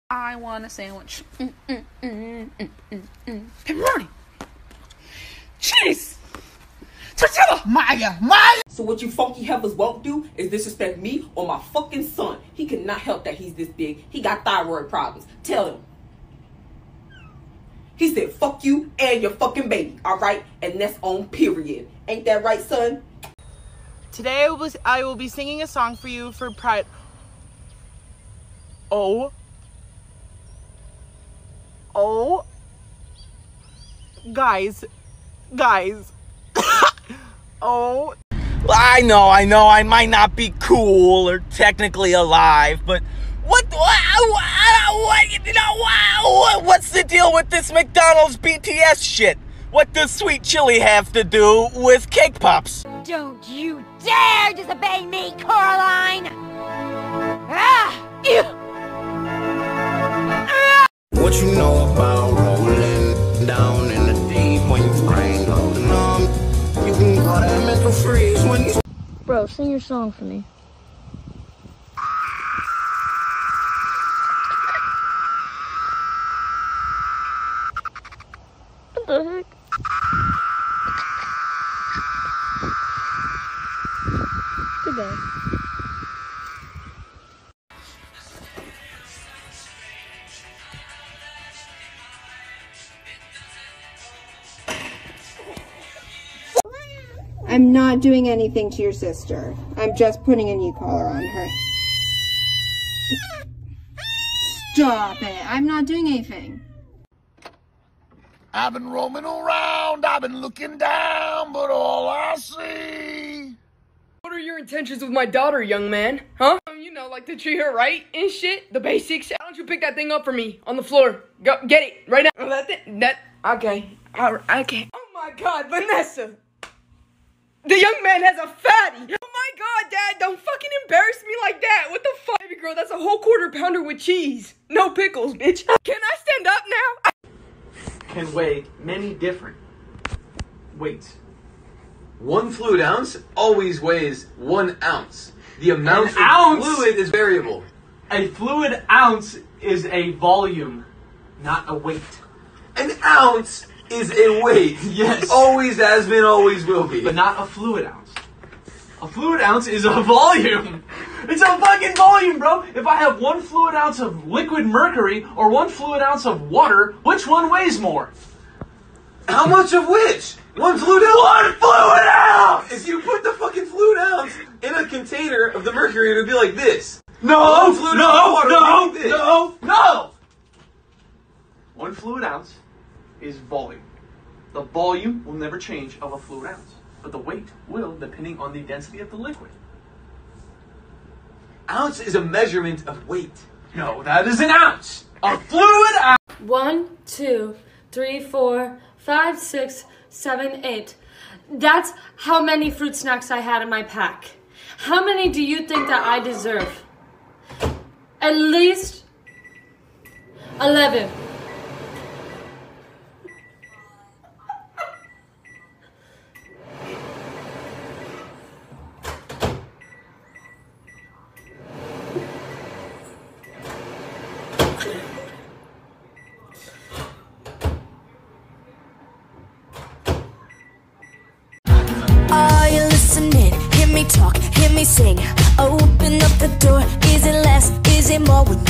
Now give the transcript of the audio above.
I want a sandwich. Pepperoni. Cheese. Tortilla. Maya. So what you funky heifers won't do is disrespect me or my fucking son. He cannot help that he's this big. He got thyroid problems. Tell him. He said, fuck you and your fucking baby, alright? And that's on period. Ain't that right, son? Today I will be singing a song for you for Pride. Oh. Guys. Oh. I know, I might not be cool or technically alive, but what's the deal with this McDonald's BTS shit? What does sweet chili have to do with cake pops? Don't you dare disobey me, Coraline! Ah! Ew! Ah! What you know about rolling down in the deep when your brain goes numb? You can call that mental freeze when you... Bro, sing your song for me. What the heck? Goodbye. I'm not doing anything to your sister. I'm just putting a knee collar on her. Stop it. I'm not doing anything. I've been roaming around, I've been looking down, but all I see... What are your intentions with my daughter, young man? Huh? You know, like to treat her right and shit. The basics. Why don't you pick that thing up for me on the floor? Go, get it, right now. Okay. Okay. Oh my God, Vanessa. The young man has a fatty. Oh my God, Dad, don't fucking embarrass me like that. What the fuck? Baby girl, that's a whole quarter pounder with cheese. No pickles, bitch. Can I stand up now? Can weigh many different weights. 1 fluid ounce always weighs 1 ounce. The amount of fluid is variable. A fluid ounce is a volume, not a weight. An ounce is a weight. Yes. Always has been, always will be. But not a fluid ounce. A fluid ounce is a volume. It's a fucking volume, bro. If I have 1 fluid ounce of liquid mercury or 1 fluid ounce of water, which one weighs more? How much of which? 1 fluid ounce? 1 fluid ounce! If you put the fucking fluid ounce in a container of the mercury, it would be like this. No! 1 fluid ounce of water would be like this. No! 1 fluid ounce is volume. The volume will never change of a fluid ounce, but the weight will, depending on the density of the liquid. Ounce is a measurement of weight. No, that is an ounce. A fluid ounce. 1, 2, 3, 4, 5, 6, 7, 8. That's how many fruit snacks I had in my pack. How many do you think that I deserve? At least 11. Talk, hear me sing. Open up the door. Is it less? Is it more?